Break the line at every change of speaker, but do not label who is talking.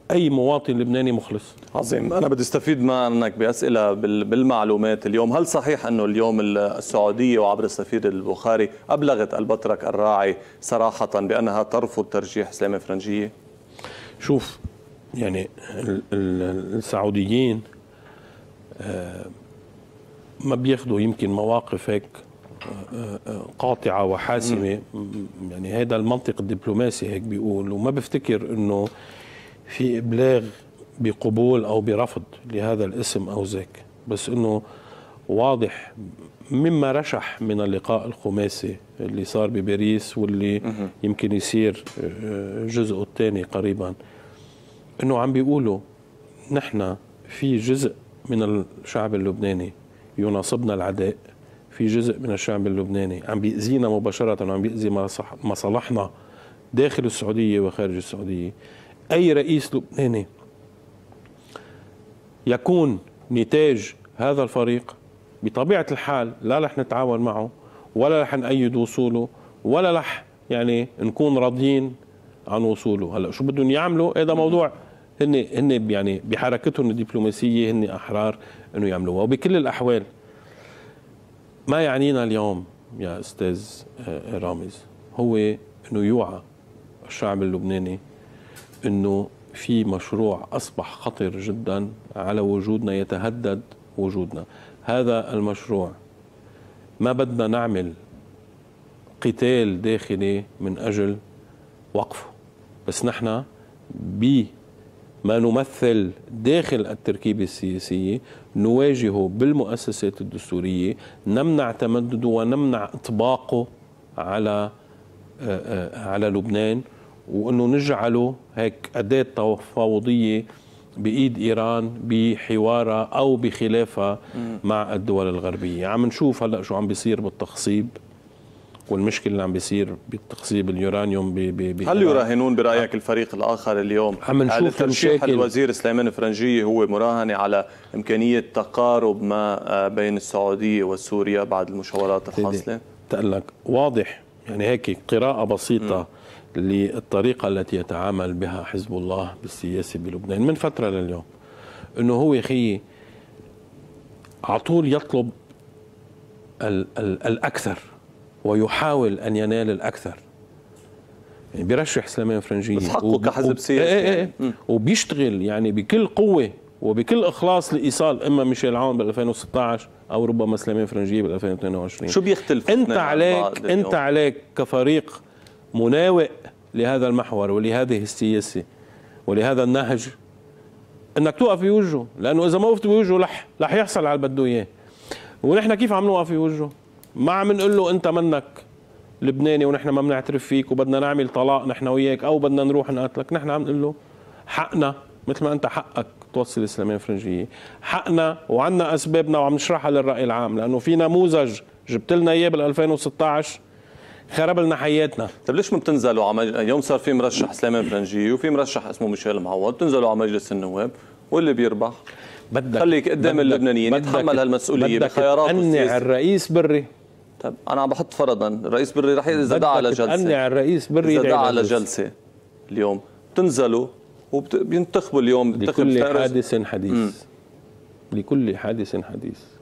أي مواطن لبناني مخلص.
عظيم. أنا بدي استفيد منك بأسئلة بالمعلومات اليوم. هل صحيح أنه اليوم السعودية وعبر السفير البخاري أبلغت البطرك الراعي صراحة بأنها ترفض ترجيح سليمان فرنجية؟
شوف، يعني السعوديين ما بياخدوا يمكن مواقف هيك قاطعة وحاسمة، يعني هذا المنطق الدبلوماسي هيك بيقول، وما بفتكر انه في ابلاغ بقبول او برفض لهذا الاسم او ذاك، بس انه واضح مما رشح من اللقاء الخماسي اللي صار بباريس واللي يمكن يصير جزءه الثاني قريبا، انه عم بيقولوا نحن في جزء من الشعب اللبناني يناصبنا العداء، في جزء من الشعب اللبناني عم بيأذينا مباشرة وعم بيأذي مصالحنا داخل السعودية وخارج السعودية. أي رئيس لبناني يكون نتاج هذا الفريق بطبيعة الحال لا رح نتعاون معه، ولا رح نأيد وصوله، ولا رح يعني نكون راضيين عن وصوله. هلا شو بدهم يعملوا؟ هذا موضوع هن يعني بحركتهم الدبلوماسية هن أحرار إنه يعملوها. وبكل الأحوال ما يعنينا اليوم يا أستاذ رامز هو إنه يوعى الشعب اللبناني إنه في مشروع أصبح خطر جدا على وجودنا، يتهدد وجودنا. هذا المشروع ما بدنا نعمل قتال داخلي من أجل وقفه، بس نحن ما نمثل داخل التركيبة السياسية نواجهه بالمؤسسات الدستورية، نمنع تمدده ونمنع إطباقه على لبنان، وأنه نجعله هيك أداة تفاوضية بإيد إيران بحوارها أو بخلافها مع الدول الغربية. عم نشوف هلأ شو عم بيصير بالتخصيب والمشكلة اللي عم بيصير بتخصيب اليورانيوم
هل يراهنون برأيك الفريق الآخر اليوم على ترشيح الوزير سليمان فرنجية هو مراهنة على إمكانية تقارب ما بين السعودية وسوريا بعد المشاورات الحاصلة؟
تقول لك واضح يعني هيك قراءة بسيطة للطريقة التي يتعامل بها حزب الله بالسياسة بلبنان من فترة لليوم، إنه هو يا أخي على طول يطلب الأكثر ويحاول أن ينال الأكثر. يعني بيرشح سليمان فرنجية
بس حقه كحزب سياسي
وبيشتغل يعني بكل قوة وبكل إخلاص لإيصال إما ميشيل عون بال 2016 أو ربما سليمان فرنجية بال 2022.
شو بيختلف؟
أنت عليك كفريق مناوئ لهذا المحور ولهذه السياسة ولهذا النهج انك توقف بوجهه، لانه اذا ما وقفت بوجهه رح يحصل على اللي بده اياه. ونحن كيف عم نوقف بوجهه؟ ما عم نقول له انت منك لبناني ونحن ما بنعترف فيك وبدنا نعمل طلاق نحن وياك او بدنا نروح نقاتلك. نحن عم نقول له حقنا مثل ما انت حقك توصل سليمان فرنجية، حقنا وعندنا اسبابنا وعم نشرحها للرأي العام، لانه في نموذج جبت لنا اياه بال 2016 خرب لنا حياتنا.
طيب ليش ما بتنزلوا يوم صار في مرشح سليمان فرنجية وفي مرشح اسمه ميشيل معوض، بتنزلوا على مجلس النواب واللي بيربح خليك قدام اللبنانيين يتحمل هالمسؤولية بخياراته السياسية.
أنع الرئيس بري.
طيب أنا عم بحط فرضا الرئيس بري رح إذا دعا على جلسة،
أنع الرئيس بري
إذا دعا على جلسة اليوم بتنزلوا وبينتخبوا اليوم
لكل حادث حديث. لكل حادث حديث.